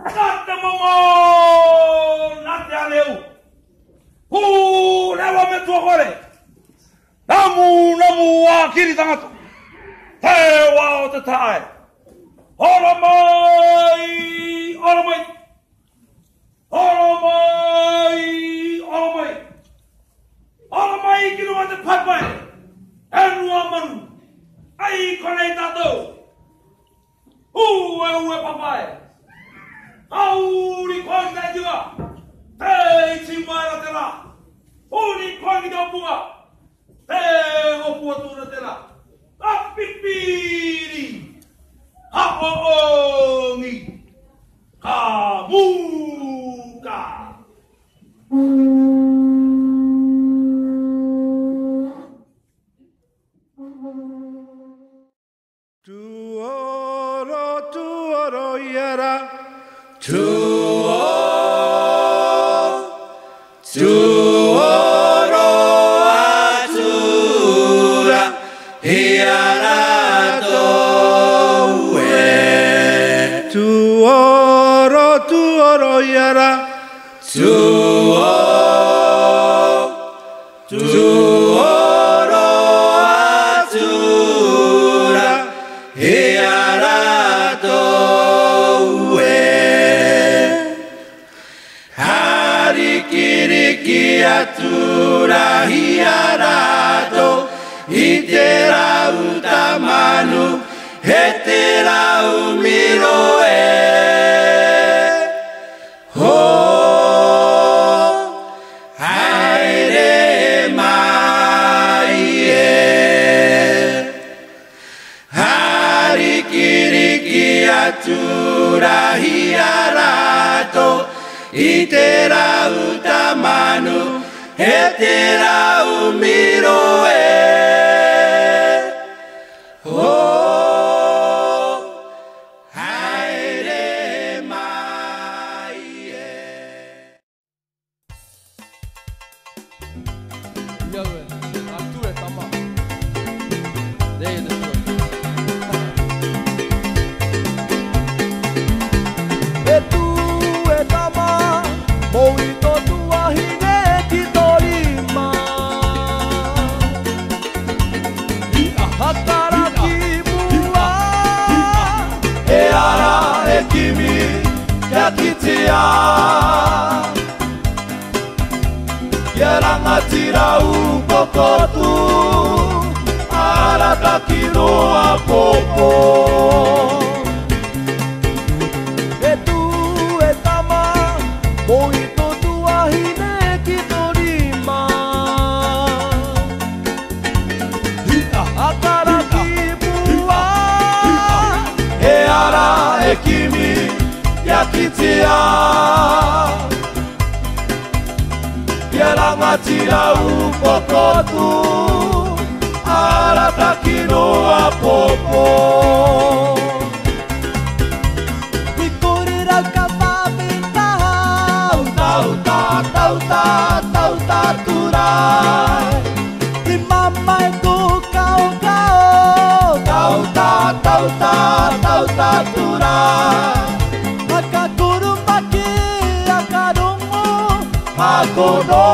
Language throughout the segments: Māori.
Nate momo, nate aleu. Lewa me tua kore. Namu wa kiri tangata. Te wa o te tae. Ora mai. Ora mai ki no te papai. Anu amanu. Ai konei tatou. Ue papai. Auri koi te tua. Te chimaira te la. Uri koi te opua. Te opua tūna te la. Apipiri. Hapoongi. Kamuka. Tuoro yara. Tuoro atura. Hiara toue. Tuoro yara. Tuoro atura. Hiara toue. Harikiriki atura hiara to. Itera utamanu. Hetera umiroe. Atura hiarato, itera utamanu, hetera umiroe. Oh, haere mai. Yahweh, atue tama. Dei de tu. Yerangatira upokotu arakakino apopo. Etu etama moito tua hine kitorima. Akaraki bua eara ekimi yakitia. Yerangatira upokotu aratakino apopo. Ikurira kapapita tauta turai. Imama eku kau tauta turai. Akakuru maki akarungu makono.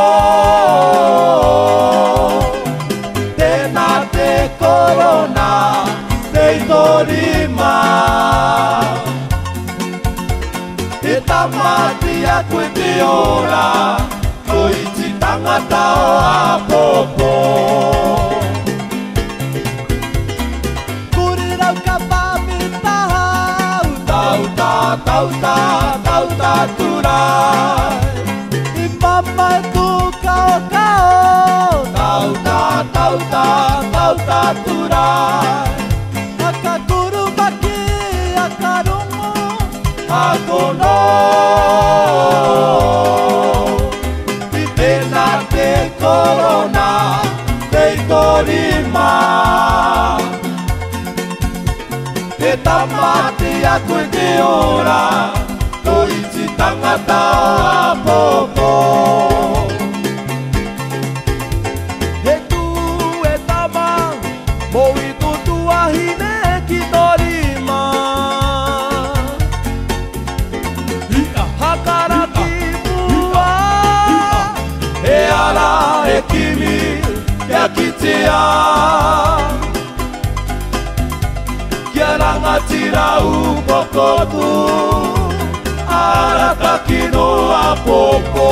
Tenate corona peitorima. Etamati akwete ora koichi tangata o apopo. Kurira kapamita tauta turai. Imama tu kau tauta turai. Akakuru maki akarungu makono. Tenate corona peitorima. Etamati akwete ora koichi tangata apopo. Etu etama moito tua hine kitorima. ia kitea Kia ranga tira upokotu Arata kino a popo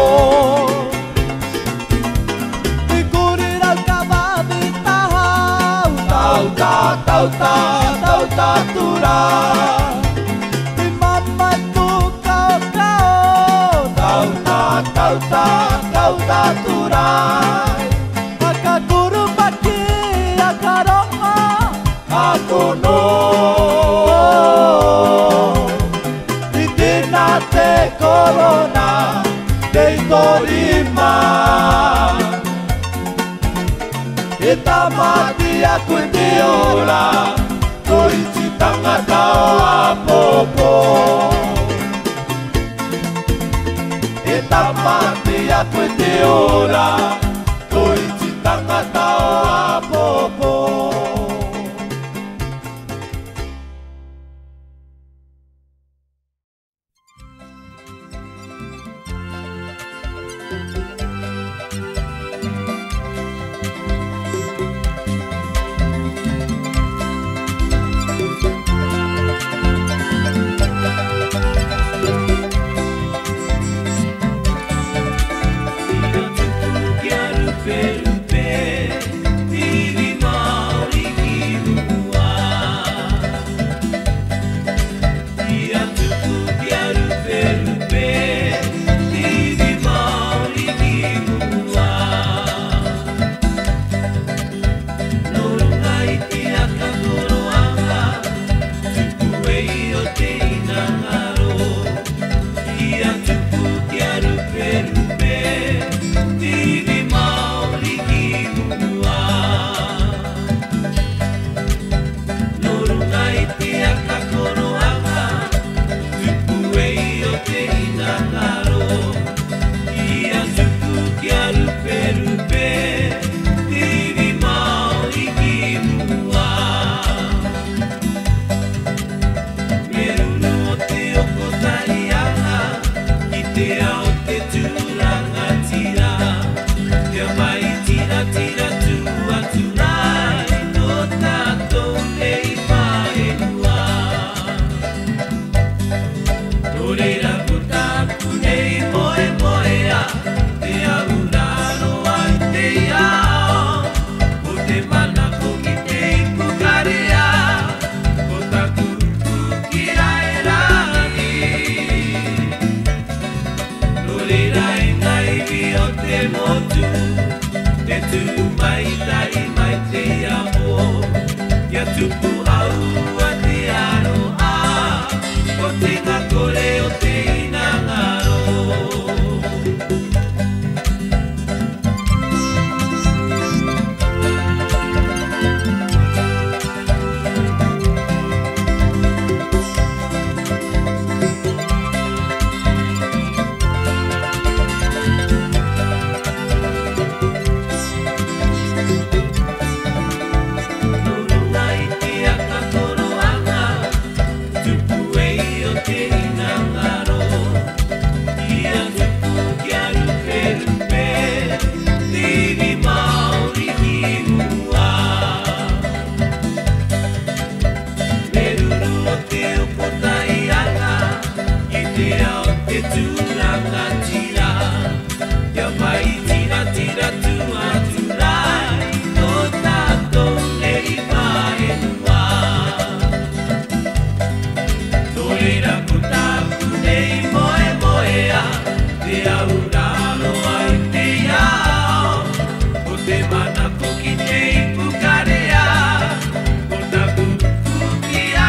Ikurira kawabi tahau Tau ta tau ta tau ta tura Imama tu kau kau Tau ta tau ta tau ta tura Akakuru paki akaronga Aku no Itina te corona Dei torima Eta mati aku te ora Koichi tangata a popo Eta mati aku te ora Koichi tangata a popo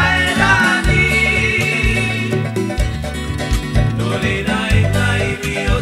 Nai, nai, nai,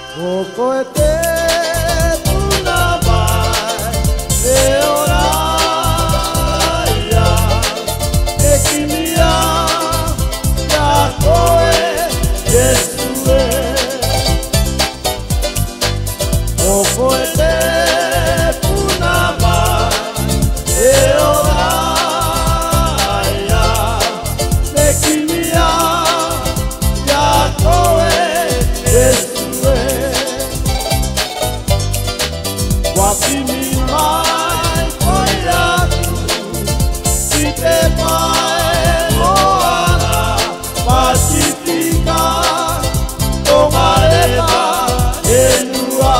Okoete puna mai e oraia e kimia ya koe Yesue. Okoete puna mai e oraia e kimia ya koe Yesue. Wapimi mai koia si te mai moana Pasifika tongareba enua.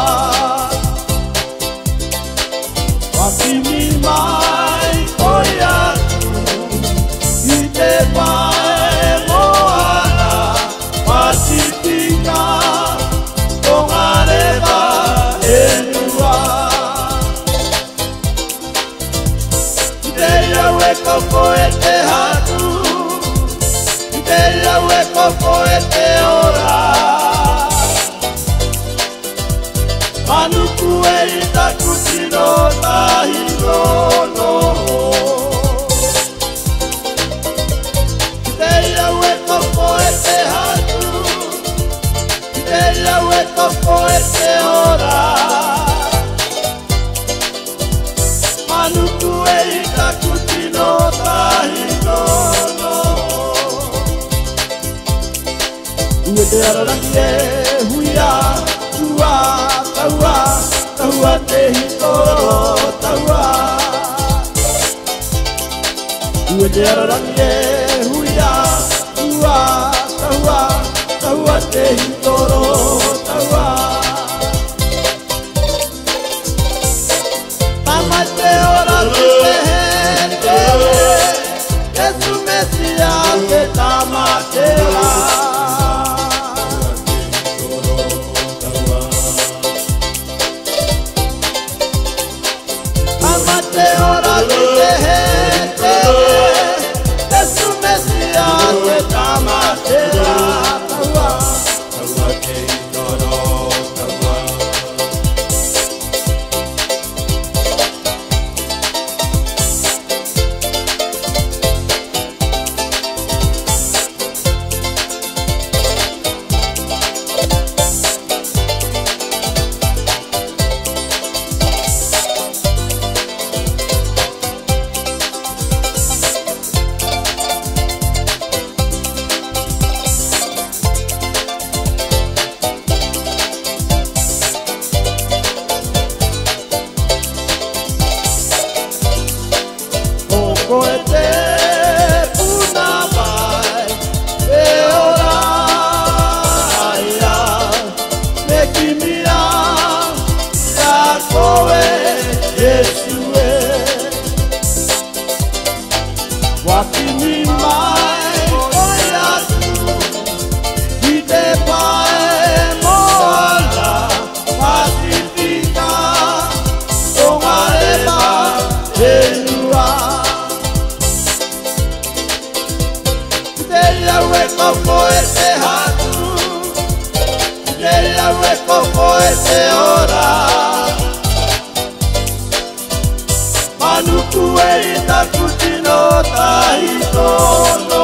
Wapimi mai koia si te mai moana Pasifika tongareba enua. Koko e te hatu, te lau e koko e te ora. Manuku e i taku tino tahi nono. Te lau e koko e te hatu, te lau e koko e te ora. Manuku e i taku tino tahi nono. Ue te ararangi e huia, tua, taua, taua te hitoro, taua. Ue te ararangi e huia, tua, taua, taua te hitoro, taua. Mama te ora te hente, Yesu Mesia te tamatera. Mama te ora te hente, Yesu Mesia te tamatera. Okoete puna mai e oraia me kimia ya koe Yesue. Wapimi mai koia tu i te pae moana Pasifika tongareba enua. Ue koko e te hatu, te ue koko e te ora. Manuku e i taku tino tahi tono.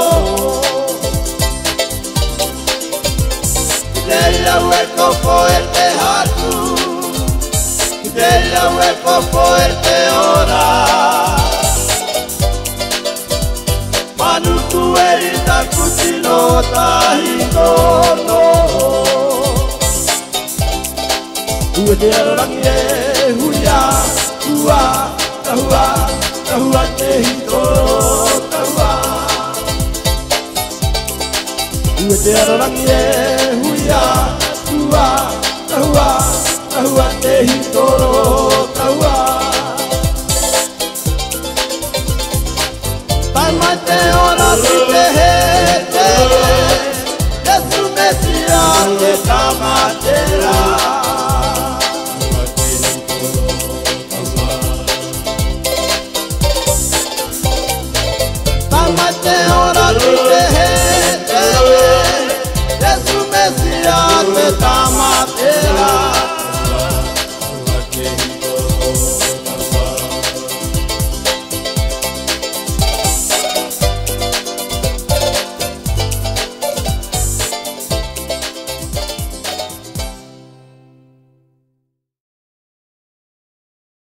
Te ue koko e te hatu, te ue koko e te ora. Manuku e i taku tino tahi nono. Ue te ararangi e huia, ua, tahua, tahua te hitoro, tahua. Ue te ararangi e huia, ua, tahua, tahua te hitoro, tahua. Mama te ora si te hete, Yesu Mesia te tamatera. Mama te ora si te hete, Yesu Mesia te tamatera.